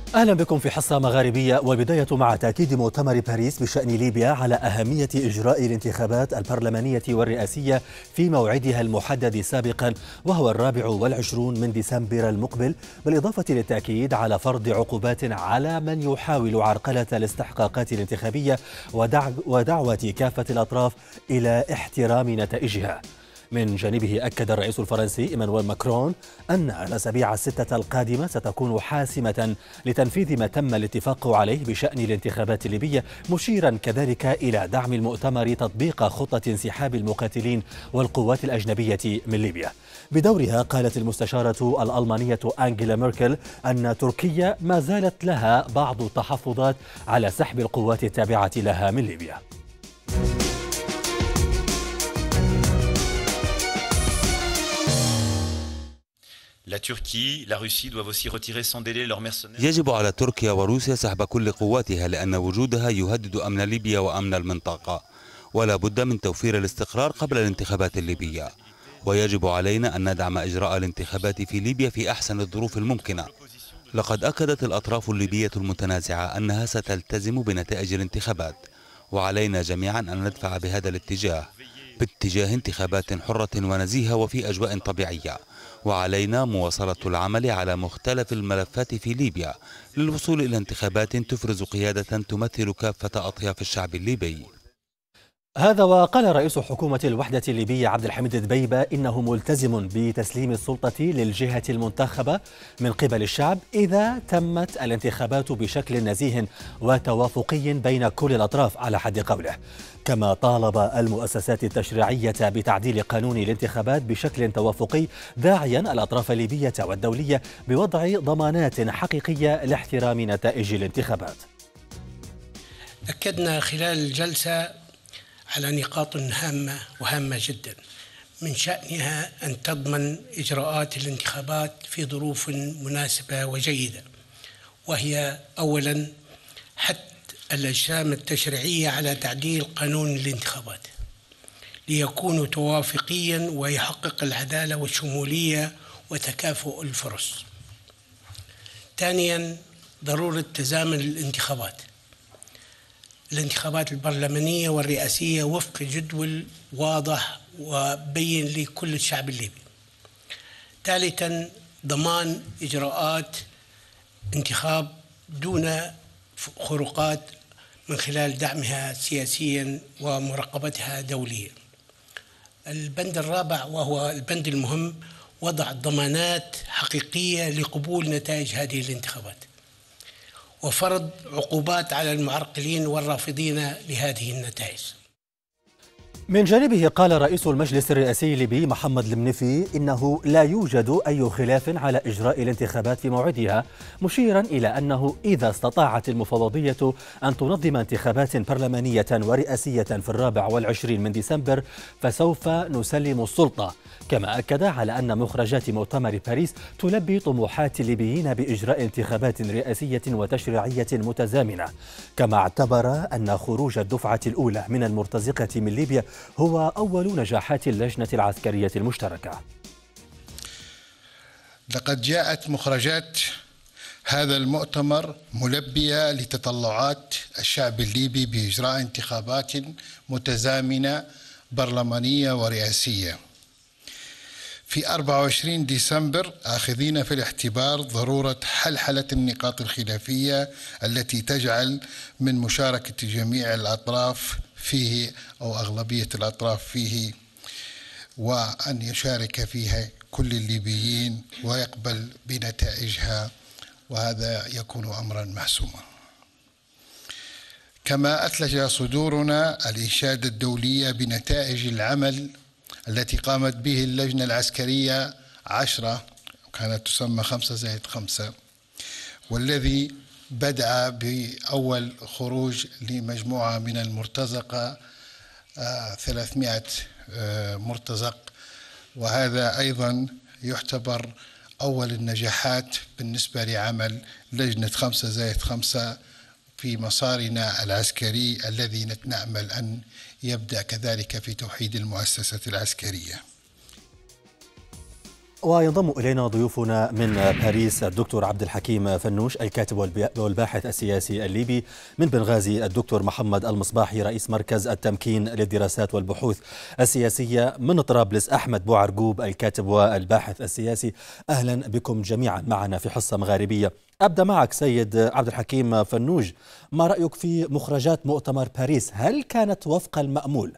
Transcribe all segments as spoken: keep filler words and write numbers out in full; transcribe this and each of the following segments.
أهلا بكم في حصة مغاربية، والبداية مع تأكيد مؤتمر باريس بشأن ليبيا على أهمية إجراء الانتخابات البرلمانية والرئاسية في موعدها المحدد سابقا، وهو الرابع والعشرون من ديسمبر المقبل، بالإضافة للتأكيد على فرض عقوبات على من يحاول عرقلة الاستحقاقات الانتخابية ودعوة كافة الأطراف إلى احترام نتائجها. من جانبه أكد الرئيس الفرنسي إيمانويل ماكرون أن الأسابيع الستة القادمة ستكون حاسمة لتنفيذ ما تم الاتفاق عليه بشأن الانتخابات الليبية، مشيرا كذلك إلى دعم المؤتمر تطبيق خطة انسحاب المقاتلين والقوات الأجنبية من ليبيا. بدورها قالت المستشارة الألمانية أنجيلا ميركل أن تركيا ما زالت لها بعض التحفظات على سحب القوات التابعة لها من ليبيا. يجب على تركيا وروسيا سحب كل قواتها، لأن وجودها يهدد أمن ليبيا وأمن المنطقة، ولا بد من توفير الاستقرار قبل الانتخابات الليبية. ويجب علينا أن ندعم إجراء الانتخابات في ليبيا في أحسن الظروف الممكنة. لقد أكدت الأطراف الليبية المتنازعة أنها ستلتزم بنتائج الانتخابات، وعلينا جميعا أن ندفع بهذا الاتجاه، باتجاه انتخابات حرة ونزيهة وفي أجواء طبيعية. وعلينا مواصلة العمل على مختلف الملفات في ليبيا للوصول إلى انتخابات تفرز قيادة تمثل كافة أطياف الشعب الليبي. هذا وقال رئيس حكومة الوحدة الليبية عبد الحميد دبيبة إنه ملتزم بتسليم السلطة للجهة المنتخبة من قبل الشعب إذا تمت الانتخابات بشكل نزيه وتوافقي بين كل الأطراف على حد قوله. كما طالب المؤسسات التشريعية بتعديل قانون الانتخابات بشكل توافقي، داعيا الأطراف الليبية والدولية بوضع ضمانات حقيقية لاحترام نتائج الانتخابات. أكدنا خلال الجلسة على نقاط هامة وهامة جدا، من شأنها أن تضمن إجراءات الانتخابات في ظروف مناسبة وجيدة، وهي أولا حث الأجسام التشريعية على تعديل قانون الانتخابات ليكون توافقيا ويحقق العدالة والشمولية وتكافؤ الفرص. ثانيا ضرورة تزامن الانتخابات الانتخابات البرلمانية والرئاسية وفق جدول واضح وبين لكل الشعب الليبي. ثالثا ضمان إجراءات انتخاب دون خروقات من خلال دعمها سياسيا ومراقبتها دوليا. البند الرابع وهو البند المهم، وضع ضمانات حقيقية لقبول نتائج هذه الانتخابات وفرض عقوبات على المعرقلين والرافضين لهذه النتائج. من جانبه قال رئيس المجلس الرئاسي الليبي محمد المنيفي إنه لا يوجد أي خلاف على إجراء الانتخابات في موعدها، مشيرا إلى أنه إذا استطاعت المفوضية أن تنظم انتخابات برلمانية ورئاسية في الرابع والعشرين من ديسمبر فسوف نسلم السلطة. كما أكد على أن مخرجات مؤتمر باريس تلبي طموحات الليبيين بإجراء انتخابات رئاسية وتشريعية متزامنة. كما اعتبر أن خروج الدفعة الأولى من المرتزقة من ليبيا هو أول نجاحات اللجنة العسكرية المشتركة. لقد جاءت مخرجات هذا المؤتمر ملبية لتطلعات الشعب الليبي بإجراء انتخابات متزامنة برلمانية ورئاسية في أربعة وعشرين ديسمبر، آخذين في الاعتبار ضرورة حلحلة النقاط الخلافية التي تجعل من مشاركة جميع الأطراف فيه أو أغلبية الأطراف فيه، وأن يشارك فيها كل الليبيين ويقبل بنتائجها، وهذا يكون أمرا محسوما. كما أثلج صدورنا الإشادة الدولية بنتائج العمل التي قامت به اللجنة العسكرية عشرة، كانت تسمى خمسة زائد خمسة، والذي بدأ بأول خروج لمجموعة من المرتزقة ثلاثمائة مرتزق، وهذا أيضا يعتبر أول النجاحات بالنسبة لعمل لجنة خمسة زائد خمسة في مسارنا العسكري الذي نأمل أن يبدأ كذلك في توحيد المؤسسة العسكرية. وينضم إلينا ضيوفنا من باريس الدكتور عبد الحكيم فنوش الكاتب والباحث السياسي الليبي، من بنغازي الدكتور محمد المصباحي رئيس مركز التمكين للدراسات والبحوث السياسية، من طرابلس أحمد بوعرقوب الكاتب والباحث السياسي. أهلا بكم جميعا معنا في حصة مغاربية. أبدأ معك سيد عبد الحكيم فنوش، ما رأيك في مخرجات مؤتمر باريس؟ هل كانت وفق المأمول؟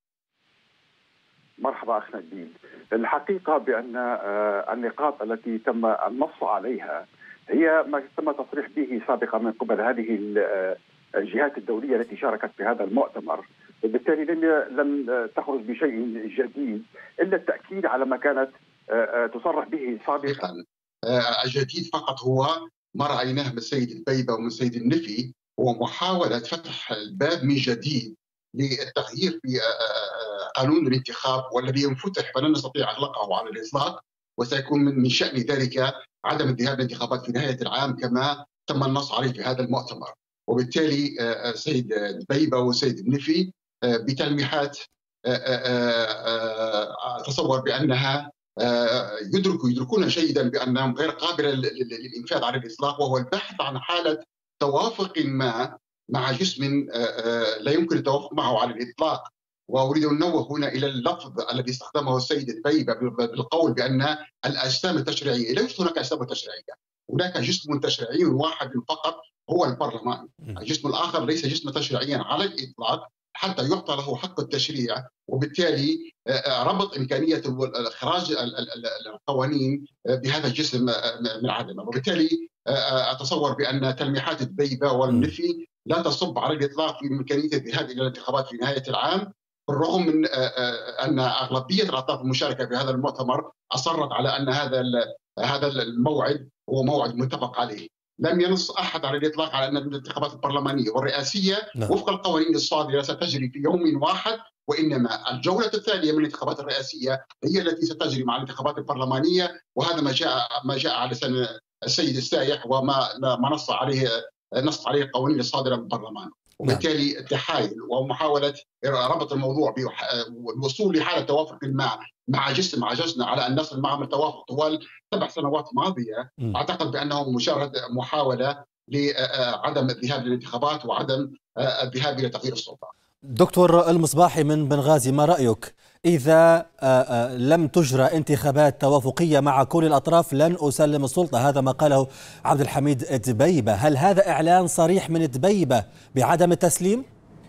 مرحبا أخ نبيل. الحقيقة بأن النقاط التي تم النص عليها هي ما تم تصريح به سابقا من قبل هذه الجهات الدولية التي شاركت في هذا المؤتمر، وبالتالي لم لم تخرج بشيء جديد إلا التأكيد على ما كانت تصرح به سابقا. الجديد فقط هو ما رأيناه من السيد البيبة ومن السيد النفي، هو محاولة فتح الباب من جديد للتغيير في قانون الانتخاب، والذي ينفتح فلن نستطيع اغلاقه على الاطلاق، وسيكون من شان ذلك عدم الذهاب للانتخابات في نهايه العام كما تم النص عليه في هذا المؤتمر. وبالتالي السيد البيبة والسيد النفي بتلميحات اتصور بانها يدركوا يدركون جيدا بانهم غير قابله للانفاذ على الاطلاق، وهو البحث عن حاله توافق ما مع جسم لا يمكن التوافق معه على الاطلاق. واريد ان انوه هنا الى اللفظ الذي استخدمه السيد البيبة بالقول بان الاجسام التشريعيه، ليست هناك اجسام تشريعيه، هناك جسم تشريعي واحد فقط هو البرلمان، الجسم الاخر ليس جسما تشريعيا على الاطلاق حتى يعطى له حق التشريع، وبالتالي ربط امكانيه اخراج القوانين بهذا الجسم من عدمه. وبالتالي اتصور بان تلميحات البيبة والنفي لا تصب على الاطلاق في امكانيه الذهاب الى الانتخابات في نهايه العام، بالرغم من ان اغلبيه الاطراف المشاركه في هذا المؤتمر اصرت على ان هذا هذا الموعد هو موعد متفق عليه. لم ينص احد على الاطلاق على ان الانتخابات البرلمانيه والرئاسيه نعم. وفق القوانين الصادره ستجري في يوم واحد، وانما الجوله الثانيه من الانتخابات الرئاسيه هي التي ستجري مع الانتخابات البرلمانيه، وهذا ما جاء ما جاء على لسان السيد السايح وما ما نص عليه نص عليه القوانين الصادره من البرلمان. وبالتالي التحايل ومحاولة ربط الموضوع بالوصول لحالة توافق ما مع جسم عجزنا على أن نصل معهم التوافق طوال سبع سنوات ماضية، م. أعتقد بأنه مجرد محاولة لعدم الذهاب للانتخابات وعدم الذهاب إلى تغيير السلطة. دكتور المصباحي من بنغازي، ما رأيك؟ إذا لم تجرى انتخابات توافقية مع كل الأطراف لن أسلم السلطة، هذا ما قاله عبد الحميد دبيبة، هل هذا إعلان صريح من دبيبة بعدم التسليم؟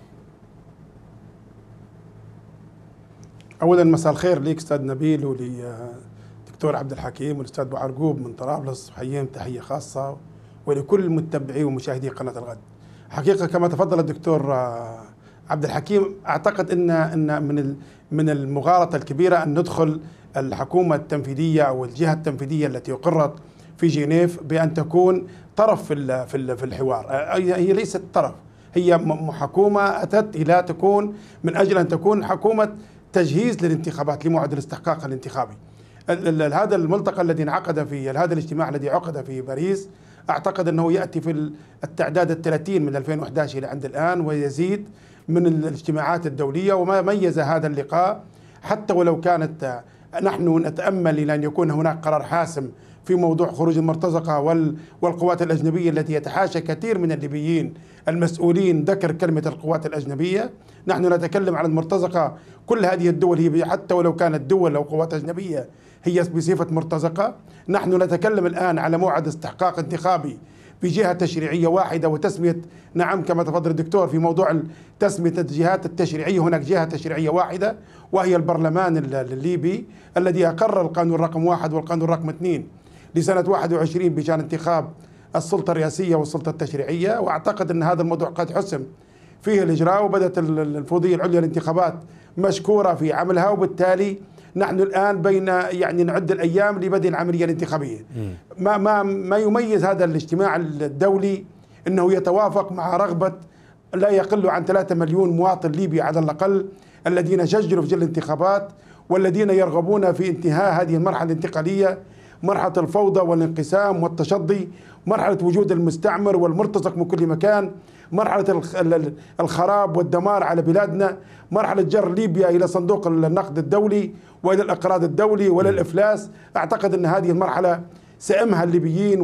أولا مساء الخير ليك أستاذ نبيل ولدكتور عبد الحكيم والأستاذ بوعرقوب من طرابلس، حييهم تحية خاصة، ولكل متابعي ومشاهدي قناة الغد. حقيقة كما تفضل الدكتور عبد الحكيم، اعتقد ان ان من من المغالطه الكبيره ان ندخل الحكومه التنفيذيه او الجهه التنفيذيه التي اقرت في جنيف بان تكون طرف في في الحوار. هي ليست طرف، هي حكومه اتت الى تكون من اجل ان تكون حكومه تجهيز للانتخابات لموعد الاستحقاق الانتخابي. هذا الملتقى الذي انعقد في هذا الاجتماع الذي عقد في باريس اعتقد انه ياتي في التعداد الثلاثين من ألفين وأحد عشر الى عند الان، ويزيد من الاجتماعات الدولية. وما ميز هذا اللقاء حتى ولو كانت نحن نتأمل إلى أن يكون هناك قرار حاسم في موضوع خروج المرتزقة والقوات الأجنبية التي يتحاشى كثير من الليبيين المسؤولين ذكر كلمة القوات الأجنبية. نحن نتكلم عن المرتزقة، كل هذه الدول هي حتى ولو كانت دول أو قوات أجنبية هي بصفة مرتزقة. نحن نتكلم الآن على موعد استحقاق انتخابي بجهة تشريعية واحدة، وتسمية نعم كما تفضل الدكتور في موضوع تسمية الجهات التشريعية، هناك جهة تشريعية واحدة وهي البرلمان الليبي الذي أقر القانون رقم واحد والقانون رقم اثنين لسنة واحد وعشرين بشأن انتخاب السلطة الرئاسية والسلطة التشريعية. وأعتقد أن هذا الموضوع قد حسم فيه الإجراء، وبدأت الفوضية العليا للانتخابات مشكورة في عملها، وبالتالي نحن الآن بين يعني نعد الأيام لبدء العملية الانتخابية. ما ما ما يميز هذا الاجتماع الدولي أنه يتوافق مع رغبة لا يقل عن ثلاثة مليون مواطن ليبي على الأقل الذين سجلوا في الانتخابات والذين يرغبون في انتهاء هذه المرحلة الانتقالية مرحلة الفوضى والانقسام والتشظي، مرحلة وجود المستعمر والمرتزق من كل مكان، مرحلة الخراب والدمار على بلادنا، مرحلة جر ليبيا إلى صندوق النقد الدولي وإلى الإقراض الدولي وإلى الإفلاس. أعتقد أن هذه المرحلة سئمها الليبيين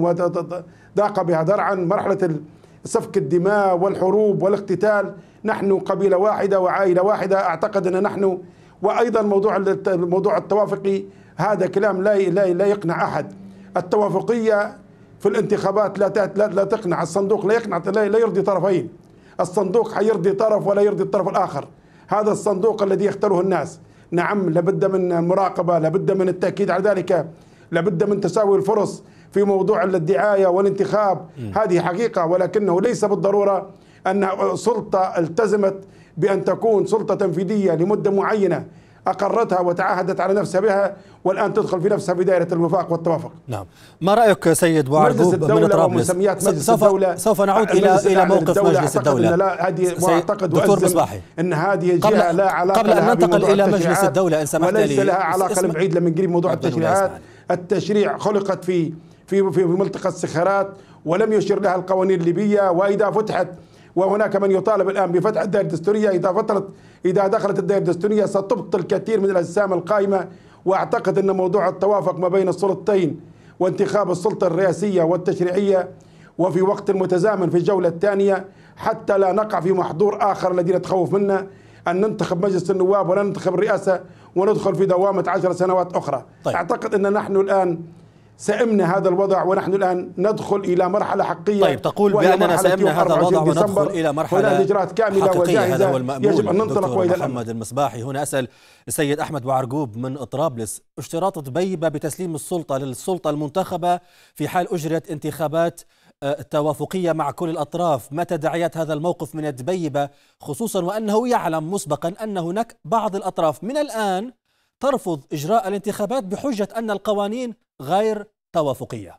وضاق بها ذرعا، مرحلة سفك الدماء والحروب والاقتتال. نحن قبيلة واحدة وعائلة واحدة. أعتقد أن نحن، وأيضا موضوع الموضوع التوافقي هذا كلام لا لا لا يقنع أحد. التوافقية في الانتخابات لا لا تقنع، الصندوق لا يقنع، لا يرضي طرفين. الصندوق حيرضي طرف ولا يرضي الطرف الآخر. هذا الصندوق الذي يختاره الناس. نعم لابد من المراقبة، لابد من التأكيد على ذلك، لابد من تساوي الفرص في موضوع الدعاية والانتخاب. م. هذه حقيقة، ولكنه ليس بالضرورة أن سلطة التزمت بأن تكون سلطة تنفيذية لمدة معينة أقرتها وتعهدت على نفسها بها، والآن تدخل في نفسها في دائرة الوفاق والتوافق. نعم. ما رأيك سيد بوعرقوب من طرابلس؟ سوف, سوف نعود إلى إلى موقف مجلس الدولة. لا هذه واعتقد دكتور مصباحي أن هذه جهة لا علاقة قبل أن ننتقل إلى مجلس الدولة إن سمحت لي، وليس لها علاقة بعيد لما نقريب موضوع التشريعات. التشريع خلقت في في في ملتقى الصخرات ولم يشر لها القوانين الليبية، وإذا فتحت وهناك من يطالب الآن بفتح الدائرة الدستورية، إذا فترت إذا دخلت الدائرة الدستورية ستبطل الكثير من الأجسام القائمة. وأعتقد أن موضوع التوافق ما بين السلطتين وانتخاب السلطة الرئاسية والتشريعية وفي وقت متزامن في الجولة الثانية، حتى لا نقع في محظور آخر الذي نتخوف منه، أن ننتخب مجلس النواب ولا ننتخب الرئاسة وندخل في دوامة عشر سنوات أخرى. طيب. أعتقد أن نحن الآن سئمنا هذا الوضع، ونحن الآن ندخل إلى مرحلة حقيقية. طيب تقول بأننا سئمنا هذا الوضع وندخل إلى مرحلة إجراءات كاملة حقيقية. هذا هو المأمول. يجب أن ننطلق دكتور محمد المصباحي. هنا أسأل السيد أحمد بوعرقوب من طرابلس، اشتراط دبيبة بتسليم السلطة للسلطة المنتخبة في حال أجريت انتخابات توافقية مع كل الأطراف، ما تداعيات هذا الموقف من دبيبة، خصوصا وأنه يعلم مسبقا أن هناك بعض الأطراف من الآن ترفض إجراء الانتخابات بحجة أن القوانين غير توافقية؟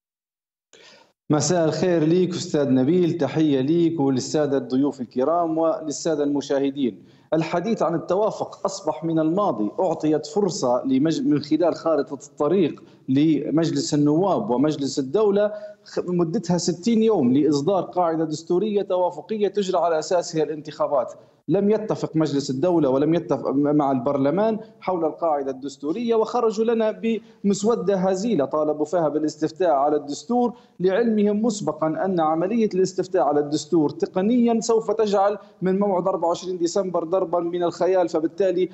مساء الخير ليك أستاذ نبيل، تحية ليك وللسادة الضيوف الكرام وللسادة المشاهدين. الحديث عن التوافق أصبح من الماضي. أعطيت فرصة لمج... من خلال خارطة الطريق لمجلس النواب ومجلس الدولة مدتها ستين يوم لإصدار قاعدة دستورية توافقية تجرى على أساسها الانتخابات. لم يتفق مجلس الدولة ولم يتفق مع البرلمان حول القاعدة الدستورية، وخرجوا لنا بمسودة هزيلة طالبوا فيها بالاستفتاء على الدستور، لعلمهم مسبقا أن عملية الاستفتاء على الدستور تقنيا سوف تجعل من موعد أربعة وعشرين ديسمبر ضربا من الخيال، فبالتالي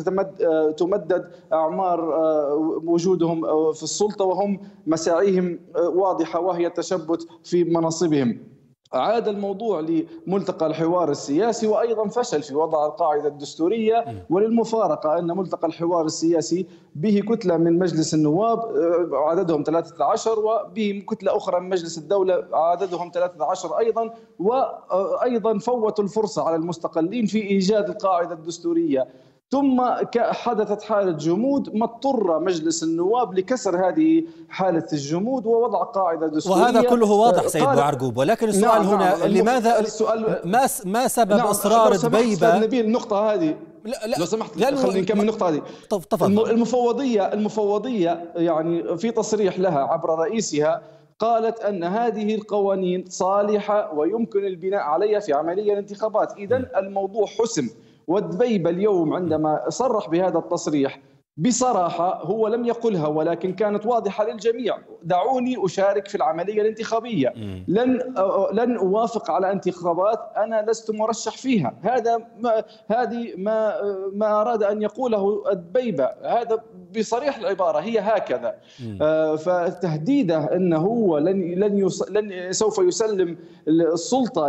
تمدد أعمار وجودهم في السلطة وهم مساعيهم واضحة وهي التشبت في مناصبهم. عاد الموضوع لملتقى الحوار السياسي وأيضا فشل في وضع القاعدة الدستورية، وللمفارقة أن ملتقى الحوار السياسي به كتلة من مجلس النواب عددهم ثلاثة عشر وبه كتلة أخرى من مجلس الدولة عددهم ثلاثة عشر أيضا، وأيضا فوتوا الفرصة على المستقلين في إيجاد القاعدة الدستورية. ثم حدثت حالة جمود، ما اضطر مجلس النواب لكسر هذه حالة الجمود ووضع قاعدة دستورية. وهذا كله واضح سيد بوعرقوب، ولكن السؤال نعم هنا نعم لماذا السؤال ما ما سبب نعم إصرار دبيبة؟ نبيل النقطة هذه لا لا لو سمحت خلينا نكمل النقطة هذه. تفضل. المفوضية المفوضية يعني في تصريح لها عبر رئيسها قالت أن هذه القوانين صالحة ويمكن البناء عليها في عملية الانتخابات. إذن الموضوع حسم. والدبيبة اليوم عندما صرح بهذا التصريح بصراحة هو لم يقلها ولكن كانت واضحة للجميع: دعوني أشارك في العملية الانتخابية، لن لن أوافق على انتخابات أنا لست مرشح فيها. هذا ما هذه ما ما أراد أن يقوله الدبيبة، هذا بصريح العبارة هي هكذا. آه فتهديده أنه هو لن لن, يص لن سوف يسلم السلطة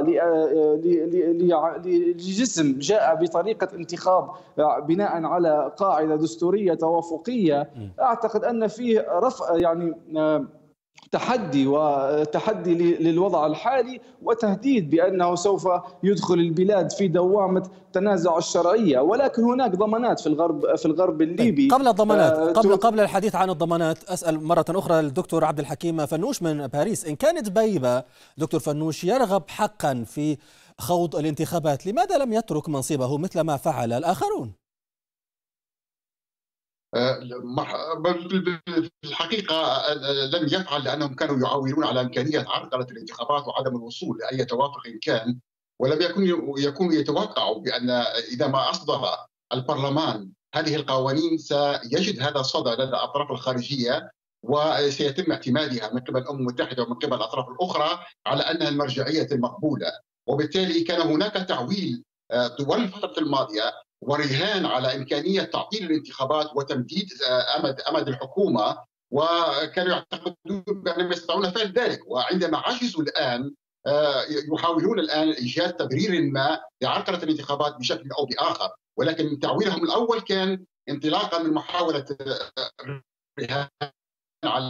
لجسم جاء بطريقة انتخاب بناء على قاعدة دستورية توافقية، أعتقد أن فيه رفع يعني تحدي وتحدي للوضع الحالي وتهديد بأنه سوف يدخل البلاد في دوامة تنازع الشرعية. ولكن هناك ضمانات في الغرب في الغرب الليبي. قبل الضمانات قبل قبل الحديث عن الضمانات أسأل مرة أخرى الدكتور عبد الحكيم فنوش من باريس، إن كان دبيبة دكتور فنوش يرغب حقا في خوض الانتخابات، لماذا لم يترك منصبه مثل ما فعل الآخرون؟ في الحقيقة لم يفعل، لأنهم كانوا يعولون على إمكانية عرقلة الانتخابات وعدم الوصول لأي توافق كان، ولم يكن يكونوا يتوقعوا بأن إذا ما أصدر البرلمان هذه القوانين سيجد هذا الصدى لدى الأطراف الخارجية، وسيتم اعتمادها من قبل الأمم المتحدة ومن قبل الأطراف الأخرى على أنها المرجعية المقبولة. وبالتالي كان هناك تعويل طوال الفترة الماضية ورهان على إمكانية تعطيل الانتخابات وتمديد أمد أمد الحكومة، وكانوا يعتقدون بأنهم يستطيعون فعل ذلك. وعندما عجزوا الآن يحاولون الآن إيجاد تبرير ما لعرقلة الانتخابات بشكل أو بآخر، ولكن تعويلهم الأول كان انطلاقا من محاولة الرهان على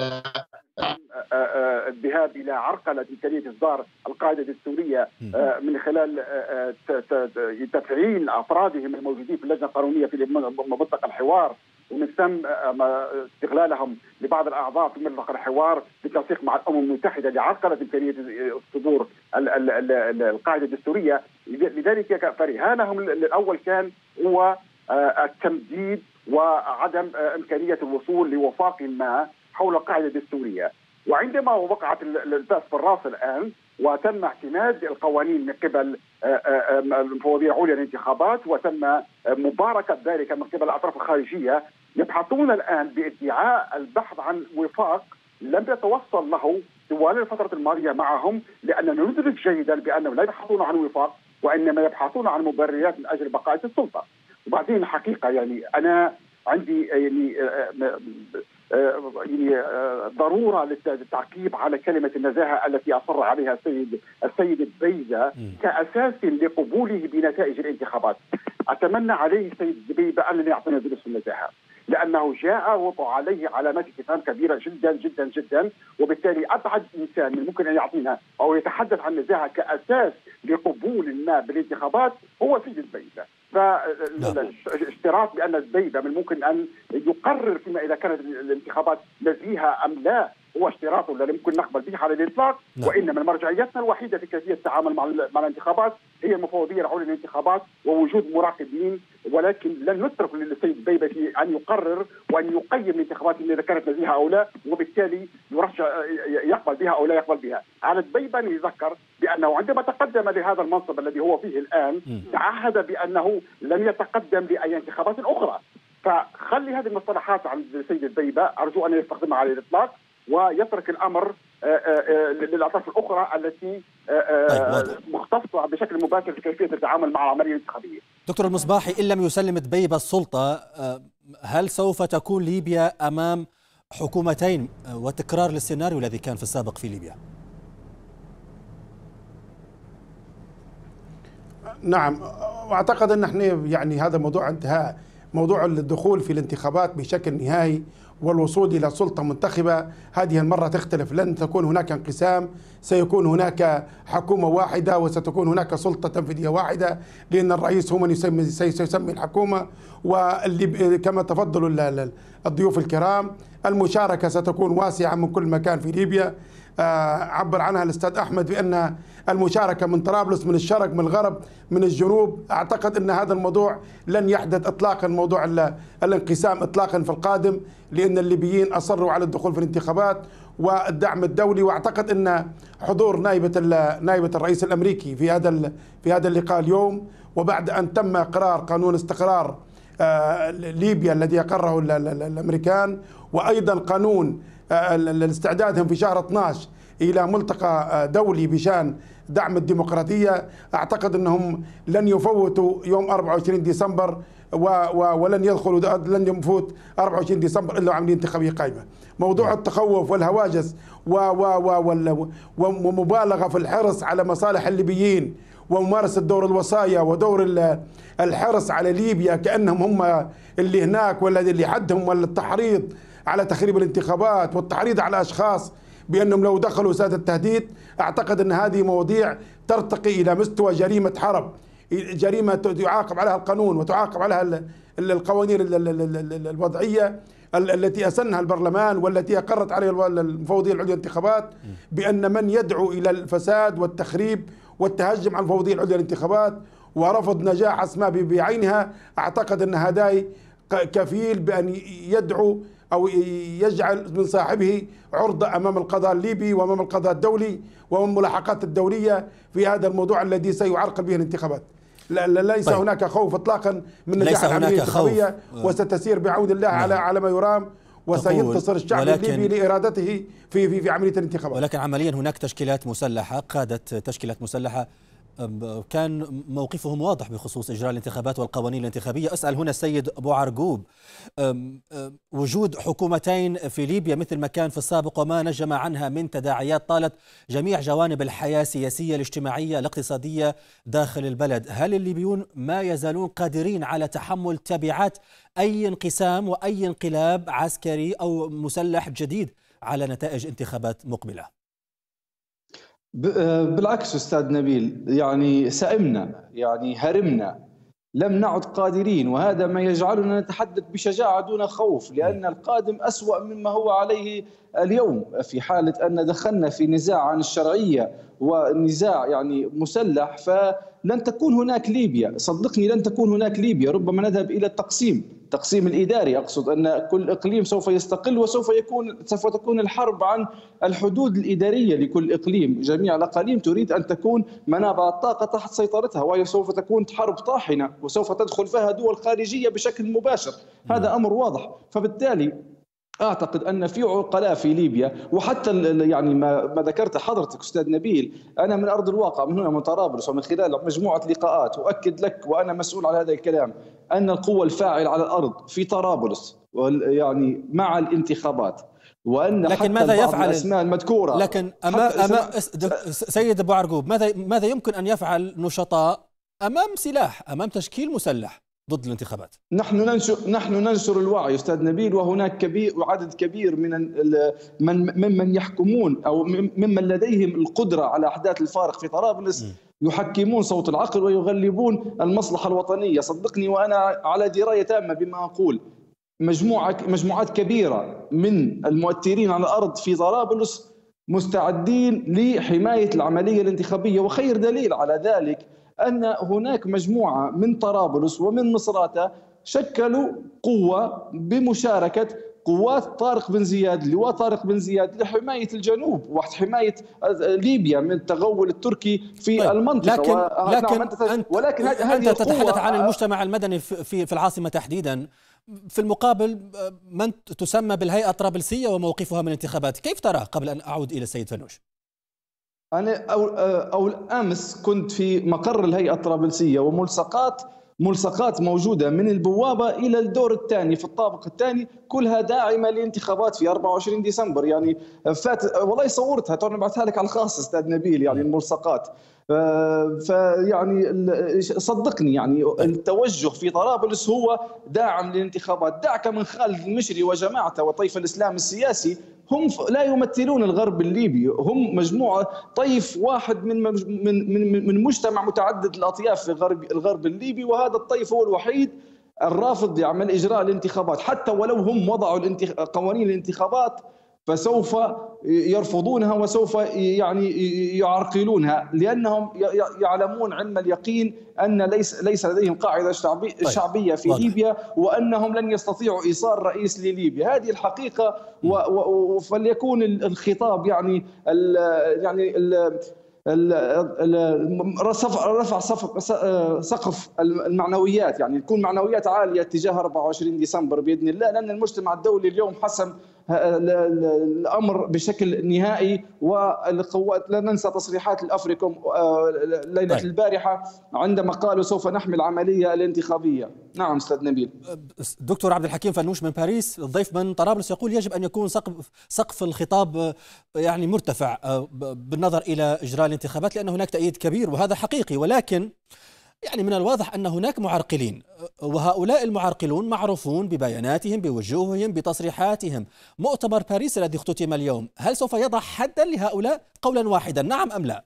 الذهاب الى عرقله امكانيه اصدار القاعده الدستوريه من خلال تفعيل افرادهم الموجودين في اللجنه القانونيه في منطقه الحوار، ومن ثم استغلالهم لبعض الاعضاء في منطقه الحوار بالتنسيق مع الامم المتحده لعرقله امكانيه صدور القاعده الدستوريه. لذلك فرهانهم الاول كان هو التمديد وعدم امكانيه الوصول لوفاق ما حول القاعده الدستوريه. وعندما وقعت الباس في الراس الان وتم اعتماد القوانين من قبل المفوضيه العليا للانتخابات وتم مباركه ذلك من قبل الاطراف الخارجيه، يبحثون الان بادعاء البحث عن وفاق لم يتوصل له طوال الفتره الماضيه معهم، لاننا ندرك جيدا بانهم لا يبحثون عن وفاق وانما يبحثون عن مبررات من اجل بقاء السلطه. وبعدين الحقيقه يعني انا عندي يعني يعني ضروره للتعقيب على كلمه النزاهه التي اصر عليها السيد السيد الدبيبه كاساس لقبوله بنتائج الانتخابات. اتمنى عليه السيد الدبيبه ان لا يعطينا دروس النزاهه، لانه جاء وضع عليه علامات استفهام كبيره جدا جدا جدا، وبالتالي ابعد انسان من ممكن ان يعطينا او يتحدث عن النزاهه كاساس لقبول ما بالانتخابات هو السيد الدبيبه. فاشتراط بان الدبيبه من الممكن ان يقرر فيما اذا كانت الانتخابات نزيهه ام لا هو اشتراط لا يمكن نقبل به على الاطلاق، وانما مرجعيتنا الوحيده في كيفيه التعامل مع مع الانتخابات هي المفوضيه العليا للانتخابات ووجود مراقبين، ولكن لن نترك للسيد الدبيبه في ان يقرر وان يقيم الانتخابات اذا كانت نزيهه او لا، وبالتالي يرشح يقبل بها او لا يقبل بها. على الدبيبه ان يذكر بانه عندما تقدم لهذا المنصب الذي هو فيه الان تعهد بانه لن يتقدم لاي انتخابات اخرى. فخلي هذه المصطلحات عند السيد الدبيبه، ارجو ان يستخدمها على الاطلاق ويترك الامر للاطراف الاخرى التي مختصه بشكل مباشر في كيفيه التعامل مع العمليه الانتخابيه. دكتور المصباحي، ان لم يسلم دبيبه السلطه هل سوف تكون ليبيا امام حكومتين وتكرار للسيناريو الذي كان في السابق في ليبيا؟ نعم، واعتقد ان احنا يعني هذا موضوع انتهاء موضوع الدخول في الانتخابات بشكل نهائي والوصول إلى سلطة منتخبة. هذه المرة تختلف، لن تكون هناك انقسام، سيكون هناك حكومة واحدة وستكون هناك سلطة تنفيذية واحدة، لأن الرئيس هو من يسمي سيسمي الحكومة. واللي كما تفضلوا الضيوف الكرام المشاركة ستكون واسعة من كل مكان في ليبيا. عبر عنها الأستاذ أحمد بأن المشاركة من طرابلس، من الشرق، من الغرب، من الجنوب. أعتقد أن هذا الموضوع لن يحدث إطلاقا موضوع الانقسام إطلاقا في القادم، لأن الليبيين أصروا على الدخول في الانتخابات والدعم الدولي. وأعتقد أن حضور نائبة نائبة الرئيس الأمريكي في هذا في هذا اللقاء اليوم، وبعد أن تم إقرار قانون استقرار ليبيا الذي أقره الأمريكان، وأيضا قانون الاستعدادهم في شهر اثني عشر إلى ملتقى دولي بشان دعم الديمقراطية. أعتقد أنهم لن يفوتوا يوم أربعة وعشرين ديسمبر ولن يدخلوا لن يفوت أربعة وعشرين ديسمبر إلا عملية انتخابية قائمة. موضوع التخوف والهواجس ومبالغة في الحرص على مصالح الليبيين وممارسة دور الوصايا ودور الحرص على ليبيا كأنهم هم اللي هناك ولا اللي حدهم، ولا التحريض على تخريب الانتخابات والتحريض على أشخاص بأنهم لو دخلوا ساد التهديد. أعتقد أن هذه مواضيع ترتقي إلى مستوى جريمة حرب، جريمة يعاقب عليها القانون وتعاقب عليها القوانين الوضعية التي أسنها البرلمان والتي أقرت عليها المفوضية العليا للانتخابات، بأن من يدعو إلى الفساد والتخريب والتهجم على المفوضية العليا للانتخابات ورفض نجاح أسماء بعينها، أعتقد أن هذا كفيل بأن يدعو أو يجعل من صاحبه عرضة أمام القضاء الليبي وأمام القضاء الدولي وأمام الملاحقات الدولية في هذا الموضوع الذي سيعرقل به الانتخابات. لا ليس طيب. هناك خوف إطلاقا من نجاح العملية الانتخابية، وستسير بعون الله نعم. على على ما يرام، وسينتصر الشعب الليبي لإرادته في في في عملية الانتخابات. ولكن عمليا هناك تشكيلات مسلحة، قادة تشكيلات مسلحة كان موقفهم واضح بخصوص إجراء الانتخابات والقوانين الانتخابية. أسأل هنا السيد أبو عرقوب، وجود حكومتين في ليبيا مثل ما كان في السابق وما نجم عنها من تداعيات طالت جميع جوانب الحياة السياسية الاجتماعية الاقتصادية داخل البلد، هل الليبيون ما يزالون قادرين على تحمل تبعات أي انقسام وأي انقلاب عسكري أو مسلح جديد على نتائج انتخابات مقبلة؟ بالعكس أستاذ نبيل، يعني سئمنا، يعني هرمنا، لم نعد قادرين، وهذا ما يجعلنا نتحدث بشجاعة دون خوف، لأن القادم أسوأ مما هو عليه اليوم. في حالة أن دخلنا في نزاع عن الشرعية ونزاع يعني مسلح فلن تكون هناك ليبيا، صدقني لن تكون هناك ليبيا. ربما نذهب إلى التقسيم، التقسيم الإداري، أقصد أن كل إقليم سوف يستقل، وسوف يكون سوف تكون الحرب عن الحدود الإدارية لكل إقليم. جميع الأقاليم تريد أن تكون منابع الطاقة تحت سيطرتها، وهي سوف تكون حرب طاحنة وسوف تدخل فيها دول خارجية بشكل مباشر، هذا أمر واضح. فبالتالي أعتقد أن في عقلاء في ليبيا، وحتى يعني ما ما ذكرت حضرتك أستاذ نبيل، أنا من أرض الواقع، من هنا من طرابلس، ومن خلال مجموعة لقاءات أؤكد لك وأنا مسؤول على هذا الكلام أن القوة الفاعلة على الأرض في طرابلس يعني مع الانتخابات، وأن لكن حتى ماذا يفعل الأسماء المذكورة. لكن أما أما سيد أبو عرقوب، ماذا ماذا يمكن أن يفعل نشطاء أمام سلاح، أمام تشكيل مسلح ضد الانتخابات؟ نحن ننشر نحن ننشر الوعي أستاذ نبيل، وهناك كبير وعدد كبير من من ممن يحكمون أو ممن لديهم القدرة على أحداث الفارق في طرابلس يحكمون صوت العقل ويغلبون المصلحة الوطنية. صدقني وأنا على دراية تامة بما أقول. مجموعة مجموعات كبيرة من المؤثرين على الأرض في طرابلس مستعدين لحماية العملية الانتخابية، وخير دليل على ذلك أن هناك مجموعة من طرابلس ومن مصراتة شكلوا قوة بمشاركة قوات طارق بن زياد، لواء طارق بن زياد، لحماية الجنوب وحماية ليبيا من التغول التركي في طيب. المنطقة. لكن, و... لكن نعم أنت, أنت, ولكن أنت تتحدث عن المجتمع المدني في, في العاصمة تحديدا، في المقابل من تسمى بالهيئة الطرابلسية وموقفها من الانتخابات، كيف ترى قبل أن أعود إلى السيد فنوش؟ أنا أو أو أمس كنت في مقر الهيئة الطرابلسية، وملصقات ملصقات موجودة من البوابة إلى الدور الثاني في الطابق الثاني، كلها داعمة لانتخابات في أربعة وعشرين ديسمبر. يعني فات والله صورتها، ترى نبعثها لك على الخاص أستاذ نبيل، يعني الملصقات. فيعني صدقني يعني التوجه في طرابلس هو داعم للانتخابات. دعك من خالد المشري وجماعته وطيف الإسلام السياسي، هم لا يمثلون الغرب الليبي، هم مجموعة طيف واحد من من من من مجتمع متعدد الأطياف في الغرب الغرب الليبي، وهذا الطيف هو الوحيد الرافض لعمل إجراء الانتخابات. حتى ولو هم وضعوا قوانين الانتخابات فسوف يرفضونها وسوف يعني يعرقلونها، لأنهم يعلمون علم اليقين أن ليس ليس لديهم قاعدة شعبية شعبية في ليبيا، وأنهم لن يستطيعوا إيصال رئيس لليبيا. هذه الحقيقة. فليكون الخطاب يعني ال يعني ال رفع سقف المعنويات، يعني تكون معنويات عالية تجاه أربعة وعشرين ديسمبر بإذن الله، لأن المجتمع الدولي اليوم حسم الأمر بشكل نهائي. والقوات لا ننسى تصريحات الأفريكوم ليلة طيب. البارحة عندما قالوا سوف نحمي العملية الانتخابية. نعم أستاذ نبيل. دكتور عبد الحكيم فنوش من باريس، الضيف من طرابلس، يقول يجب أن يكون سقف سقف الخطاب يعني مرتفع بالنظر إلى إجراء الانتخابات، لأن هناك تأييد كبير وهذا حقيقي، ولكن يعني من الواضح أن هناك معرقلين، وهؤلاء المعرقلون معروفون ببياناتهم، بوجوههم، بتصريحاتهم. مؤتمر باريس الذي اختتم اليوم هل سوف يضع حدا لهؤلاء قولا واحدا، نعم أم لا؟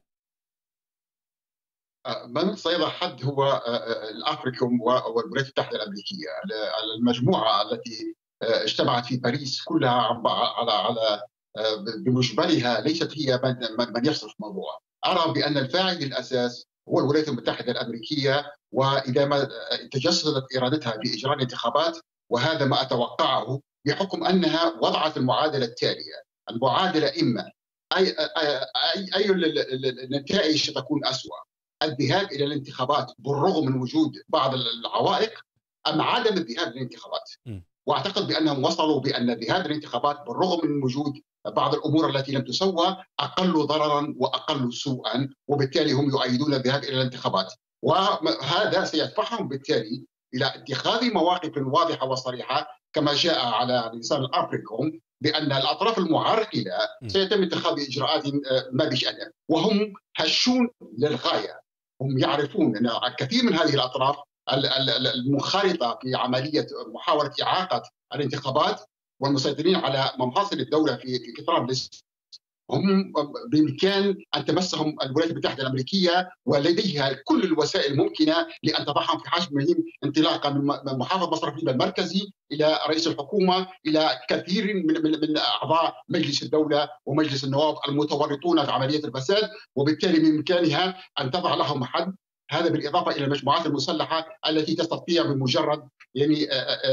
من سيضع حد هو الأفريكوم والولايات المتحدة الأمريكية. المجموعة التي اجتمعت في باريس كلها على على بمجملها ليست هي من من يصرف الموضوع. أرى بأن الفاعل الأساس هو الولايات المتحدة الأمريكية، وإذا ما تجسدت إرادتها بإجراء الانتخابات وهذا ما أتوقعه بحكم أنها وضعت المعادلة التالية. المعادلة إما أي, أي, أي, أي النتائج ستكون أسوأ، الذهاب إلى الانتخابات بالرغم من وجود بعض العوائق، أم عدم الذهاب للانتخابات. واعتقد بانهم وصلوا بان الذهاب للانتخابات بالرغم من وجود بعض الامور التي لم تسوى اقل ضررا واقل سوءا، وبالتالي هم يؤيدون الذهاب الى الانتخابات، وهذا سيدفعهم بالتالي الى اتخاذ مواقف واضحه وصريحه كما جاء على لسان الاربريكوم بان الاطراف المعرقله سيتم اتخاذ اجراءات ما بشانها، وهم هشون للغايه. هم يعرفون ان الكثير من هذه الاطراف المنخرطه في عمليه محاوله اعاقه الانتخابات والمسيطرين على مفاصل الدوله في في طرابلس، هم بامكان ان تمسهم الولايات المتحده الامريكيه ولديها كل الوسائل الممكنه لان تضعهم في حجمهم انطلاقا من محافظ مصرف ليبيا المركزي الى رئيس الحكومه الى كثير من من اعضاء مجلس الدوله ومجلس النواب المتورطون في عمليه الفساد، وبالتالي من امكانها ان تضع لهم حد. هذا بالاضافه الى المجموعات المسلحه التي تستطيع بمجرد يعني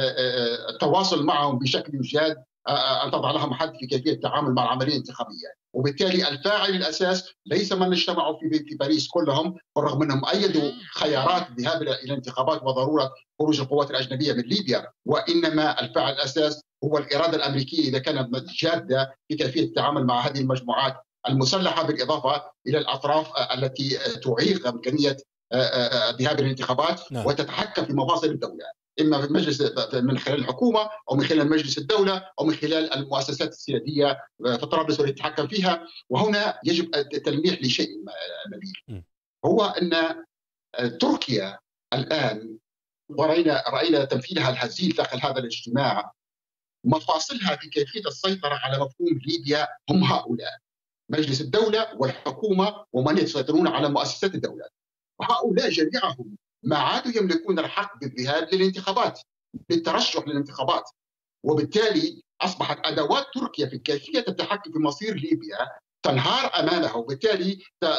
التواصل معهم بشكل جاد ان تضع لهم حد في كيفيه التعامل مع العمليه الانتخابيه، وبالتالي الفاعل الاساس ليس من اجتمعوا في في باريس كلهم، بالرغم انهم ايدوا خيارات الذهاب الى الانتخابات وضروره خروج القوات الاجنبيه من ليبيا، وانما الفاعل الاساس هو الاراده الامريكيه اذا كانت جاده في كيفيه التعامل مع هذه المجموعات المسلحه، بالاضافه الى الاطراف التي تعيق امكانيه الذهاب الى الانتخابات وتتحكم في مفاصل الدوله، اما في المجلس من خلال الحكومه او من خلال مجلس الدوله او من خلال المؤسسات السياديه في طرابلس والتي تتحكم فيها. وهنا يجب التلميح لشيء نبيل، هو ان تركيا الان ورأينا راينا تمثيلها الهزيل داخل هذا الاجتماع، مفاصلها في كيفيه السيطره على مفهوم ليبيا هم هؤلاء مجلس الدوله والحكومه ومن يسيطرون على مؤسسات الدوله، وهؤلاء جميعهم ما عادوا يملكون الحق بالذهاب للانتخابات للترشح للانتخابات، وبالتالي اصبحت ادوات تركيا في كيفيه التحكم في مصير ليبيا تنهار امامها، وبالتالي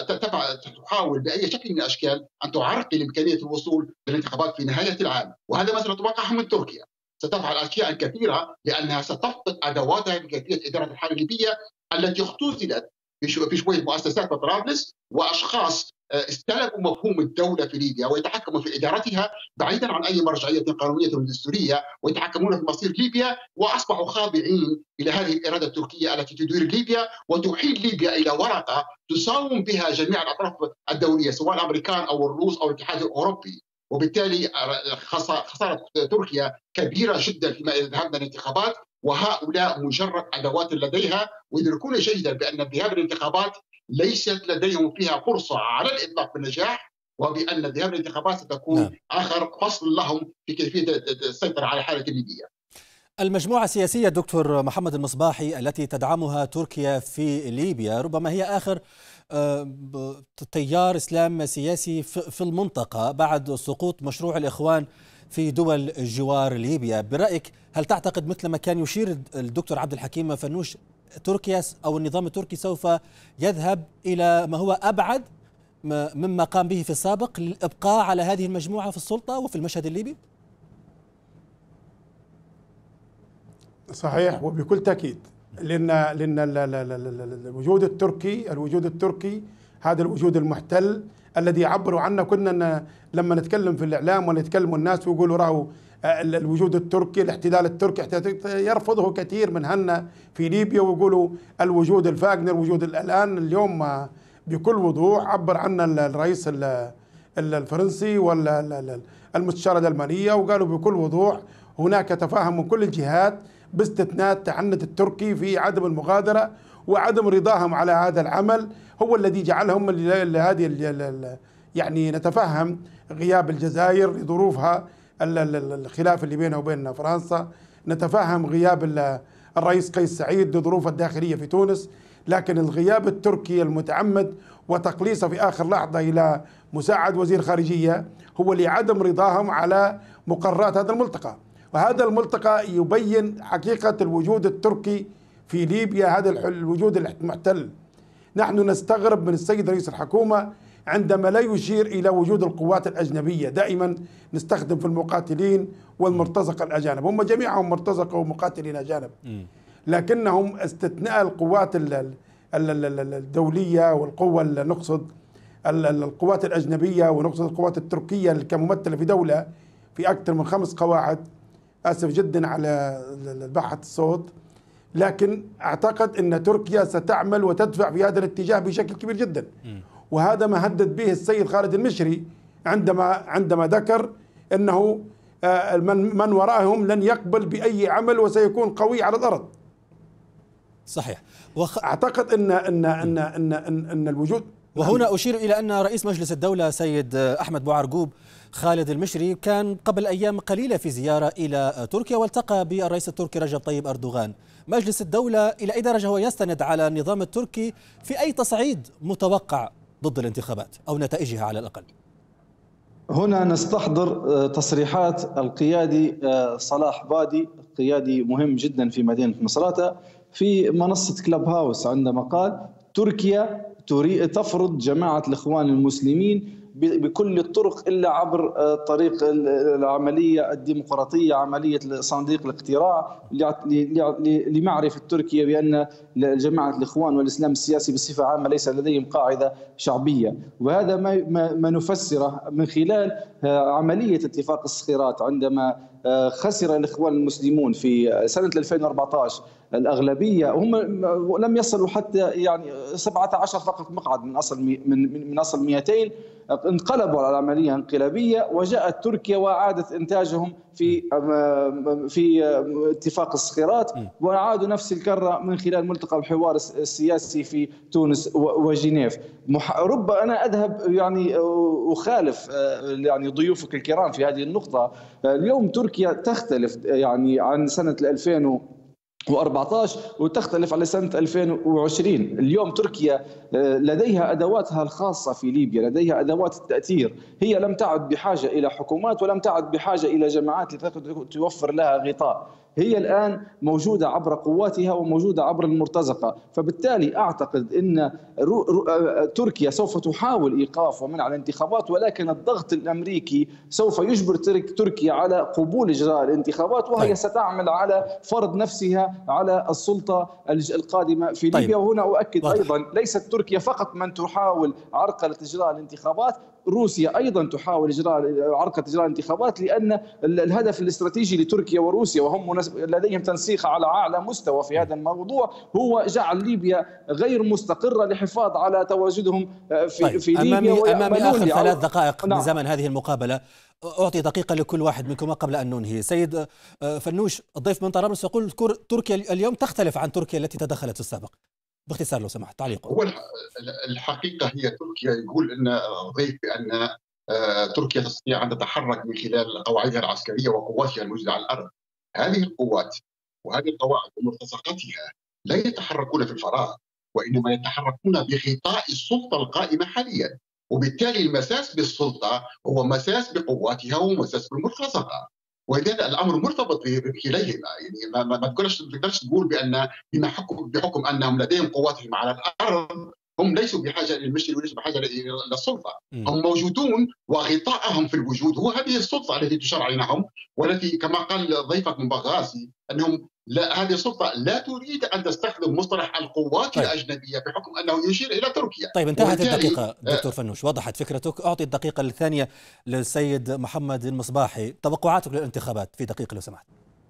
تحاول باي شكل من الاشكال ان تعرقل امكانيه الوصول للانتخابات في نهايه العام، وهذا ما سنتوقعه من تركيا. ستفعل اشياء كثيره لانها ستفقد ادواتها في كيفيه اداره الحاله الليبيه التي اختزلت في شويه مؤسسات في طرابلس واشخاص استلموا مفهوم الدوله في ليبيا ويتحكموا في ادارتها بعيدا عن اي مرجعيه قانونيه ودستوريه، ويتحكمون في مصير ليبيا، واصبحوا خاضعين الى هذه الاراده التركيه التي تدير ليبيا وتحيل ليبيا الى ورقه تساوم بها جميع الاطراف الدوليه سواء الامريكان او الروس او الاتحاد الاوروبي، وبالتالي خساره تركيا كبيره جدا فيما اذا ذهبنا للانتخابات، وهؤلاء مجرد ادوات لديها، ويدركون جيدا بان الذهاب للانتخابات ليست لديهم فيها فرصه على الاطلاق بالنجاح، وبان الذهاب للانتخابات ستكون نعم. اخر فصل لهم في كيفيه السيطره على حاله الليبيه. المجموعة السياسية دكتور محمد المصباحي التي تدعمها تركيا في ليبيا ربما هي آخر تيار إسلام سياسي في المنطقة بعد سقوط مشروع الإخوان في دول جوار ليبيا. برأيك هل تعتقد مثل ما كان يشير الدكتور عبد الحكيم فنوش تركيا أو النظام التركي سوف يذهب إلى ما هو أبعد مما قام به في السابق للإبقاء على هذه المجموعة في السلطة وفي المشهد الليبي؟ صحيح وبكل تأكيد، لأن لأن الوجود التركي الوجود التركي هذا الوجود المحتل الذي يعبروا عنه، كنا لما نتكلم في الإعلام ونتكلم الناس ويقولوا راهو الوجود التركي الاحتلال التركي يرفضه كثير من هنا في ليبيا، ويقولوا الوجود الفاغنر الوجود الآن اليوم بكل وضوح عبر عنه الرئيس الفرنسي والمستشارة الألمانية، وقالوا بكل وضوح هناك تفاهم من كل الجهات باستثناء التعنت التركي في عدم المغادرة وعدم رضاهم على هذا العمل هو الذي جعلهم لهذه يعني نتفهم غياب الجزائر لظروفها الخلاف اللي بينها وبين فرنسا، نتفهم غياب الرئيس قيس سعيد لظروف الداخلية في تونس، لكن الغياب التركي المتعمد وتقليصه في آخر لحظة إلى مساعد وزير خارجية هو لعدم رضاهم على مقررات هذا الملتقى. وهذا الملتقى يبين حقيقة الوجود التركي في ليبيا، هذا الوجود المحتل. نحن نستغرب من السيد رئيس الحكومة عندما لا يشير إلى وجود القوات الأجنبية. دائما نستخدم في المقاتلين والمرتزقة الأجانب، هم جميعهم مرتزقة ومقاتلين أجانب، لكنهم استثناء القوات الدولية والقوة نقصد القوات الأجنبية ونقصد القوات التركية كممثلة في دولة في أكثر من خمس قواعد. آسف جدا على بحث الصوت، لكن أعتقد أن تركيا ستعمل وتدفع في هذا الاتجاه بشكل كبير جدا، وهذا ما هدد به السيد خالد المشري عندما عندما ذكر أنه من من وراءهم لن يقبل بأي عمل وسيكون قوي على الأرض. صحيح. وخ... أعتقد أن أن أن أن أن, أن الوجود. وهنا أشير إلى أن رئيس مجلس الدولة سيد أحمد بوعرقوب خالد المشري كان قبل أيام قليلة في زيارة إلى تركيا والتقى بالرئيس التركي رجب طيب أردوغان. مجلس الدولة إلى أي درجة هو يستند على النظام التركي في أي تصعيد متوقع ضد الانتخابات أو نتائجها على الأقل؟ هنا نستحضر تصريحات القيادي صلاح بادي، قيادي مهم جدا في مدينة مصراتة، في منصة كلاب هاوس، عندما قال تركيا تريد تفرض جماعة الإخوان المسلمين بكل الطرق إلا عبر طريق العملية الديمقراطية، عملية صندوق الاقتراع، لمعرفة تركيا بأن جماعة الإخوان والإسلام السياسي بصفة عامة ليس لديهم قاعدة شعبية. وهذا ما نفسره من خلال عملية اتفاق الصخيرات، عندما خسر الإخوان المسلمون في سنة ألفين وأربعة عشر الأغلبية، هم لم يصلوا حتى يعني سبعة عشر فقط مقعد من أصل من من أصل مئتين، انقلبوا على العملية انقلابية، وجاءت تركيا وأعادت إنتاجهم في في اتفاق الصخيرات، وأعادوا نفس الكرة من خلال ملتقى الحوار السياسي في تونس وجنيف. رب أنا أذهب يعني أخالف يعني ضيوفك الكرام في هذه النقطة. اليوم تركيا تختلف يعني عن سنة ألفين وأربعة عشر وتختلف على سنة ألفين وعشرين. اليوم تركيا لديها أدواتها الخاصة في ليبيا، لديها أدوات التأثير، هي لم تعد بحاجة إلى حكومات ولم تعد بحاجة إلى جماعات توفر لها غطاء. هي الآن موجودة عبر قواتها وموجودة عبر المرتزقة، فبالتالي أعتقد أن تركيا سوف تحاول إيقاف ومنع الانتخابات، ولكن الضغط الأمريكي سوف يجبر تركيا على قبول إجراء الانتخابات، وهي طيب. ستعمل على فرض نفسها على السلطة القادمة في ليبيا. طيب. وهنا أؤكد واضح. أيضا ليست تركيا فقط من تحاول عرقلة إجراء الانتخابات، روسيا أيضا تحاول إجراء عرقلة إجراء الانتخابات، لأن الهدف الاستراتيجي لتركيا وروسيا وهم لديهم تنسيق على أعلى مستوى في هذا الموضوع هو جعل ليبيا غير مستقرة للحفاظ على تواجدهم في, طيب. في ليبيا. أمامي, أمامي آخر ثلاث دقائق نعم. من زمن هذه المقابلة، أعطي دقيقة لكل واحد منكم قبل أن ننهي. سيد فنوش الضيف من طرابلس يقول تركيا اليوم تختلف عن تركيا التي تدخلت في السابق. باختصار لو سمحت تعليقه. هو الحقيقة هي تركيا يقول أن ضيف بأن تركيا تستطيع أن تتحرك من خلال قواعدها العسكرية وقواتها الموجودة على الأرض. هذه القوات وهذه القواعد ومرتزقتها لا يتحركون في الفراغ، وإنما يتحركون بغطاء السلطة القائمة حاليا، وبالتالي المساس بالسلطة هو مساس بقواتها ومساس بالمرتزقة، ولذلك الامر مرتبط بكليهما. يعني ما تقدرش تقول بان بما حكم بحكم انهم لديهم قواتهم على الارض هم ليسوا بحاجه للمشي وليسوا بحاجه للسلطه، هم موجودون وغطاءهم في الوجود هو هذه السلطه التي تشرعنهم، والتي كما قال ضيفك من بغازي انهم لا هذه السلطه لا تريد ان تستخدم مصطلح القوات طيب. الاجنبيه بحكم انه يشير الى تركيا. طيب انتهت الدقيقه دكتور فنوش، وضحت فكرتك. اعطي الدقيقه الثانيه للسيد محمد المصباحي، توقعاتك للانتخابات في دقيقه لو سمحت.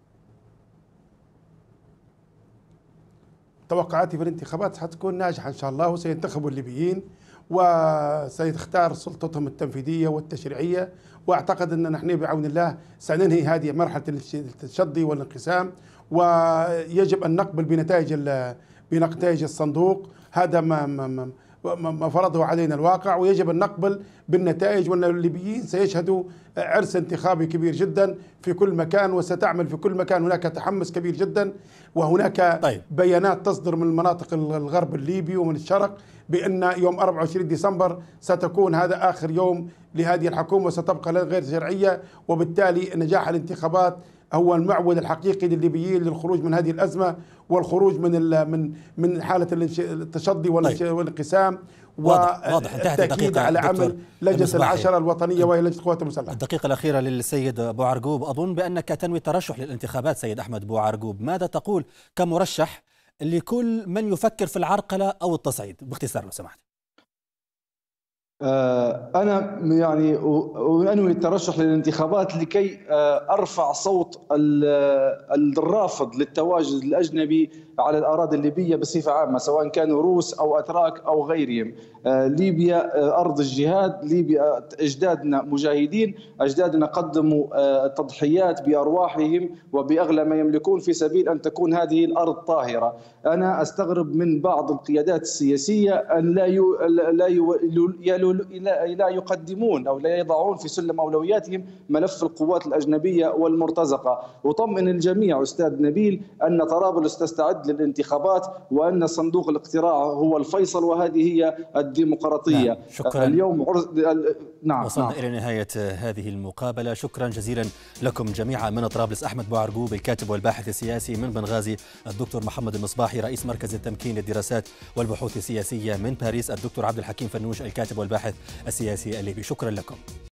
توقعاتي في الانتخابات حتكون ناجحه ان شاء الله، وسينتخبوا الليبيين وسيختار سلطتهم التنفيذيه والتشريعيه، واعتقد ان نحن بعون الله سننهي هذه مرحله التشظي والانقسام، ويجب ان نقبل بنتائج بنتائج الصندوق. هذا ما ما ما فرضه علينا الواقع، ويجب ان نقبل بالنتائج، وان الليبيين سيشهدوا عرس انتخابي كبير جدا في كل مكان، وستعمل في كل مكان. هناك تحمس كبير جدا، وهناك طيب. بيانات تصدر من مناطق الغرب الليبي ومن الشرق بأن يوم أربعة وعشرين ديسمبر ستكون هذا آخر يوم لهذه الحكومة وستبقى غير شرعية، وبالتالي نجاح الانتخابات هو المعول الحقيقي للليبيين للخروج من هذه الأزمة والخروج من من من حالة التشظي والانقسام، واضح. انتهت والتأكيد على عمل لجنة العشرة الوطنية وهي لجنة القوات المسلحة. الدقيقة الأخيرة للسيد بوعرقوب، أظن بأنك تنوي الترشح للانتخابات سيد أحمد بوعرقوب، ماذا تقول كمرشح لكل من يفكر في العرقلة أو التصعيد؟ باختصار لو سمحت. أنا يعني أنوي الترشح للانتخابات لكي أرفع صوت الرافض للتواجد الأجنبي على الأراضي الليبية بصفة عامة، سواء كانوا روس أو أتراك أو غيرهم. ليبيا أرض الجهاد، ليبيا أجدادنا مجاهدين، أجدادنا قدموا تضحيات بأرواحهم وبأغلى ما يملكون في سبيل أن تكون هذه الأرض طاهرة. أنا أستغرب من بعض القيادات السياسية أن لا يو لا يو لا يقدمون أو لا يضعون في سلم أولوياتهم ملف القوات الأجنبية والمرتزقة. أطمئن الجميع أستاذ نبيل أن طرابلس تستعد للانتخابات وأن صندوق الاقتراع هو الفيصل وهذه هي الديمقراطية. نعم. شكرا. اليوم عرض... نعم. وصلنا نعم. إلى نهاية هذه المقابلة. شكرا جزيلا لكم جميعا. من طرابلس أحمد بوعرقوب الكاتب والباحث السياسي، من بنغازي الدكتور محمد المصباحي رئيس مركز التمكين للدراسات والبحوث السياسية، من باريس الدكتور عبد الحكيم فنوش الكاتب والباحث السياسي الليبي. شكرا لكم.